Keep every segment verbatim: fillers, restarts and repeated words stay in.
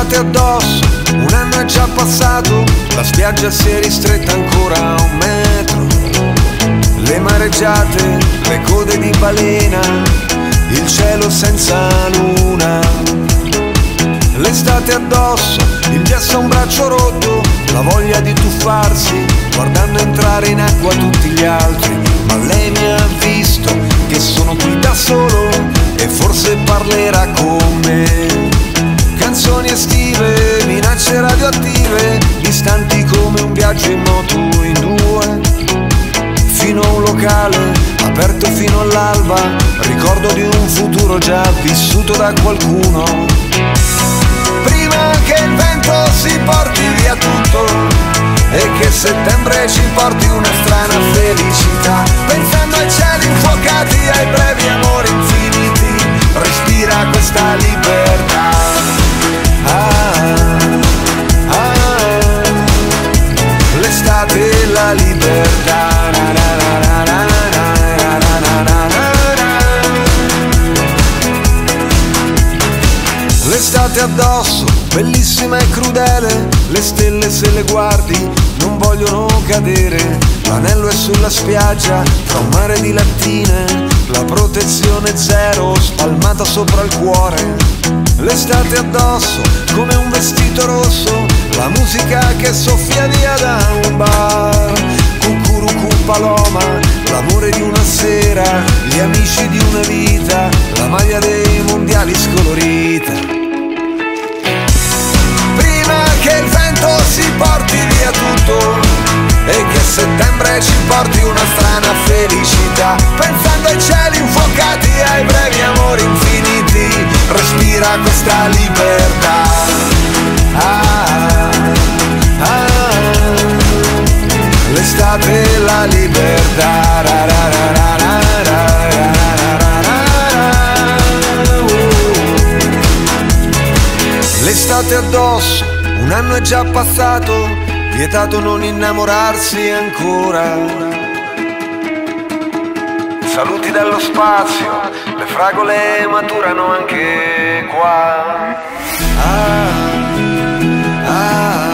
l'estate addosso, un anno è già passato, la spiaggia si è ristretta ancora a un metro. Le mareggiate, le code di balena, il cielo senza luna. L'estate addosso, il gesso a un braccio rotto, la voglia di tuffarsi, guardando entrare in acqua tutti gli altri. Ma lei mi ha visto che sono qui da solo e forse parlerà con me. Canzoni estive, minacce radioattive, distanti come un viaggio in moto in due. Fino a un locale, aperto fino all'alba, ricordo di un futuro già vissuto da qualcuno. Prima che il vento si porti via tutto e che settembre ci porti una strana felicità, pensando ai cieli infuocati, ai brevi amori infiniti, respira questa libertà. Ah, ah, l'estate e la libertà. Na, na, na, na, na, na, na, na, na. L'estate addosso, bellissima e crudele, le stelle se le guardi non vogliono cadere. L'anello è sulla spiaggia, tra un mare di lattine, la protezione zero spalmata sopra il cuore. L'estate addosso, come un vestito rosso, la musica che soffia via da un bar. Cucurucu paloma, l'amore di una sera, gli amici di una vita, la maglia dei mondiali scolorita. Prima che il vento si porti via tutto e che settembre ci porti una strana felicità, pensando ai cieli infuocati, ai brevi amori infiniti, respira questa libertà. Ah, ah, l'estate e la libertà. Ra, ra, ra, ra, ra, ra, ra, ra, ra, ra. L'estate addosso, un anno è già passato, vietato non innamorarsi ancora. Saluti dallo spazio, le fragole maturano anche qua. Ah, ah.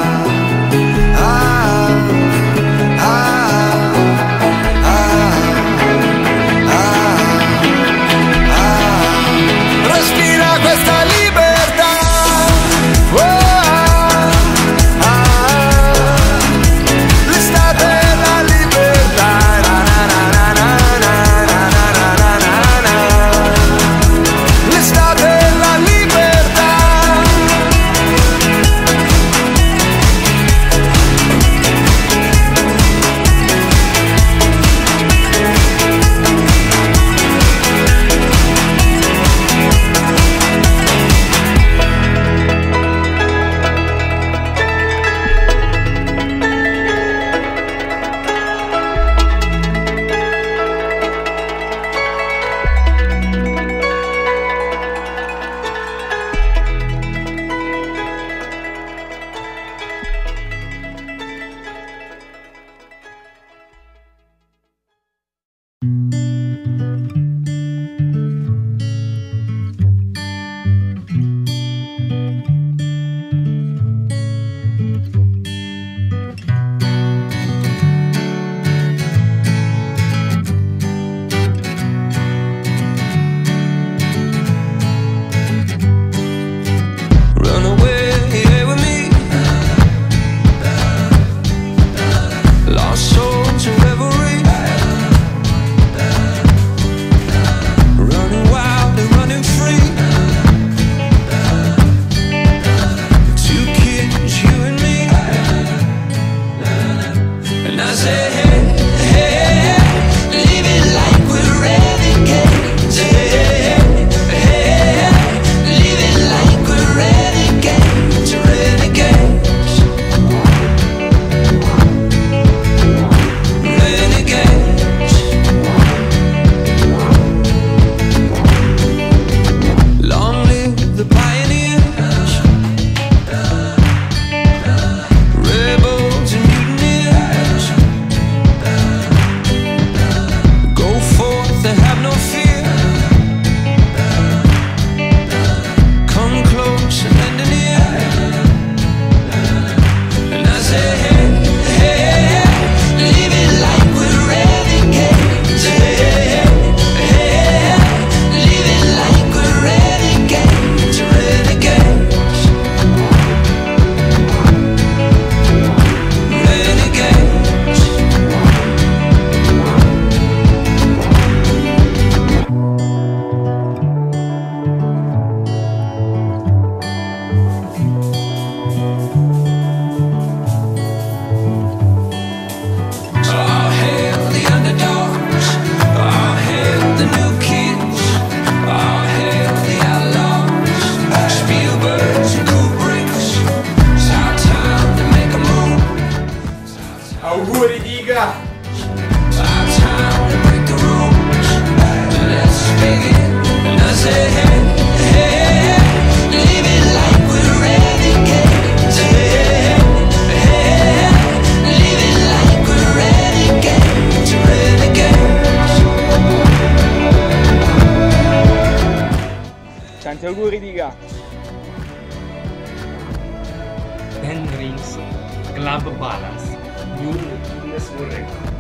Ten Rings Club Balance New Guinness World Record.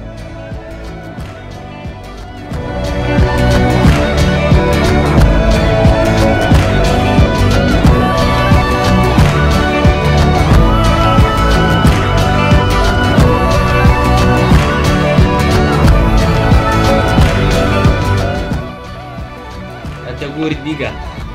Tanti auguri, diga.